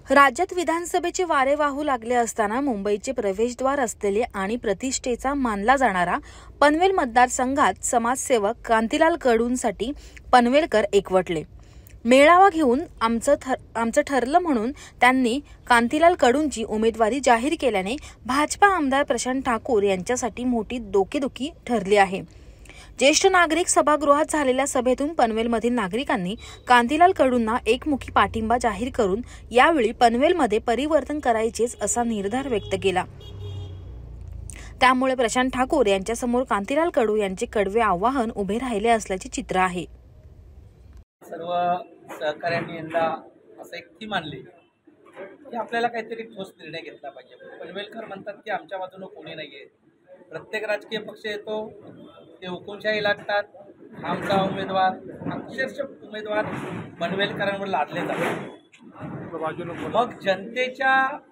राज्यात विधानसभेचे वारे वाहू लागले असताना मुंबईचे प्रवेशद्वार असलेले आणि प्रतिष्ठेचा मानला जाणारा पनवेल मतदारसंघात समाजसेवक कांतीलाल कडूंसाठी पनवेलकर एकवटले। मेळावा घेऊन आमचं ठरलं म्हणून त्यांनी कांतीलाल कडूंची उमेदवारी जाहीर केल्याने भाजपा आमदार प्रशांत ठाकूर यांच्यासाठी मोठी डोकेदुखी ठरली आहे। ज्येष्ठ नागरिक सभागृहात झालेल्या सभेतून पनवेलमधील नागरिकांनी कांतीलाल कडूंना एकमुखी पाठिंबा जाहीर करून यावेळी पनवेलमध्ये परिवर्तन करायचेच असा निर्धार व्यक्त केला। त्यामुळे प्रशांत ठाकूर यांच्यासमोर कांतीलाल कडू यांचे कडवे आव्हान उभे राहिले असल्याचे चित्र आहे। सर्व सहकार्यांनी यंदा असं एक थीम आणली की आपल्याला काहीतरी ठोस निर्णय घेतला पाहिजे। पनवेलकर म्हणतात की आमच्या बाजूने कोणी नाहीये, प्रत्येक राजकीय पक्ष येतो ते हुकुमशाही लागतात, आमचा उमेदवार अक्षरशः उमेदवार पनवेलकरांवर लादले जातात। मग जनतेच्या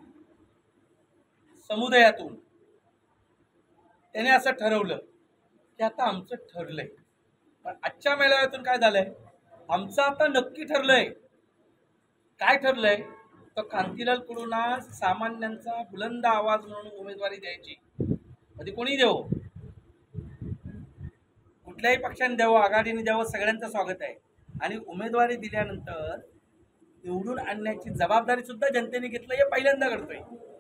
समुदायातून त्याने असं ठरवलं की आता आमचं ठरलंय। पण आजच्या मेळाव्यातून काय झालंय, आमचं आता नक्की ठरलंय। काय ठरलंय तर कांतीलाल कडूंना सामान्यांचा बुलंद आवाज म्हणून उमेदवारी द्यायची। कधी कोणी देवो, कुठल्याही पक्षाने द्यावं, आघाडीने द्यावं, सगळ्यांचं स्वागत आहे। आणि उमेदवारी दिल्यानंतर निवडून आणण्याची जबाबदारी सुद्धा जनतेने घेतलं, हे पहिल्यांदा घडतंय।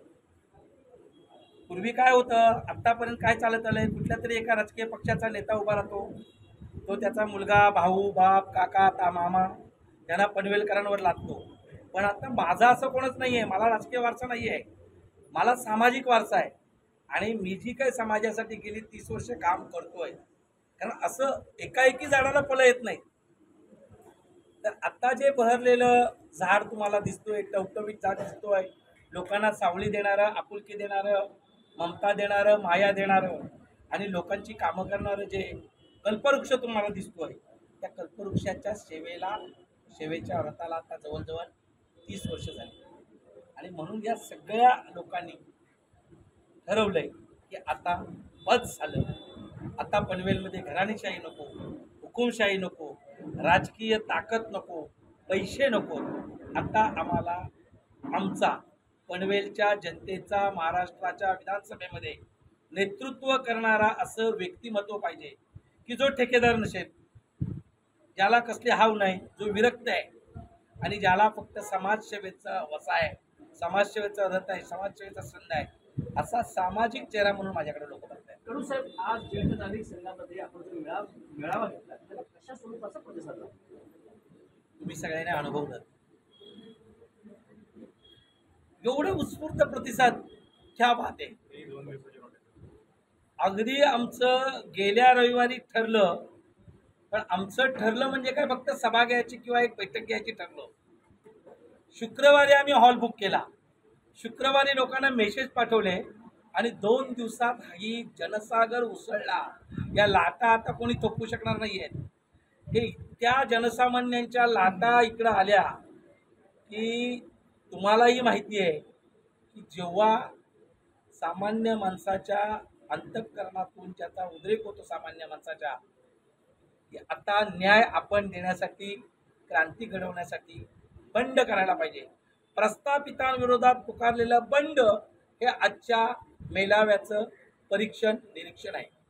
पूर्वी काय होतं, आतापर्यंत काय चालत आलंय, कुठल्या तरी एका राजकीय पक्षाचा नेता उभा राहतो, तो त्याचा मुलगा, भाऊ, बाप, काका, मामा यांना पनवेलकरांवर लादतो। पण आता माझा असं कोणच नाहीये, मला राजकीय वारसा नाहीये, मला सामाजिक वारसा आहे। आणि मी जी काही समाजासाठी गेली 30 वर्ष काम करतोय, कारण असं एकाएकी झाडाला फळं येत नाही। तर आता जे बहरलेलं झाड तुम्हाला दिसतोय, टवटवीत झाड दिसतोय, लोकांना सावली देणारं, आपुलकी देणारं, ममता देणारं, माया देणारं आणि लोकांची कामं करणारं जे कल्पवृक्ष तुम्हाला दिसतोय, त्या कल्पवृक्षाच्या सेवेच्या व्रताला आता जवळजवळ 30 वर्ष झाली। आणि म्हणून या सगळ्या लोकांनी ठरवलंय की आता बस झालं, आता पनवेलमध्ये घराणेशाही नको, हुकुमशाही नको, राजकीय ताकद नको, पैसे नको। आता आम्हाला आमचा पनवेलच्या जनतेचा महाराष्ट्राच्या विधानसभेमध्ये नेतृत्व करणारा असं व्यक्तिमत्व पाहिजे की जो ठेकेदार नसेल, ज्याला कसली हाव नाही, जो विरक्त आहे आणि ज्याला फक्त समाजसेवेचा वसा आहे, समाजसेवेचा रथ आहे, समाजसेवेचा संध आहे, असा सामाजिक चेहरा म्हणून माझ्याकडे लोक बघतात। कडू साहेब, आज ज्येष्ठ नागरिक संघामध्ये आपण जो मेळावा घेतला, त्याला कशा स्वरूपाचा प्रतिसाद तुम्ही सगळ्यांनी अनुभवलं, एवढं उत्स्फूर्त प्रतिसाद, क्या बात आहे। अगदी आमचं गेल्या रविवारी ठरलं, पण आमचं ठरलं म्हणजे काय फक्त सभा घ्यायची किंवा एक बैठक घ्यायची ठरलं। शुक्रवारी आम्ही हॉल बुक केला, शुक्रवारी लोकांना मेसेज पाठवले आणि 2 दिवसात ही जनसागर उसळला। या लाटा आता कोणी थोपू शकणार नाहीयेत। हे त्या जनसामान्यांच्या लाटा इकडं आल्या की तुम्हालाही माहिती आहे की जेव्हा सामान्य माणसाच्या अंतःकरणातून ज्याचा उद्रेक होतो सामान्य माणसाच्या, की आता न्याय आपण देण्यासाठी, क्रांती घडवण्यासाठी बंड करायला पाहिजे। प्रस्थापितांविरोधात पुकारलेलं बंड हे आजच्या मेळाव्याचं निरीक्षण आहे।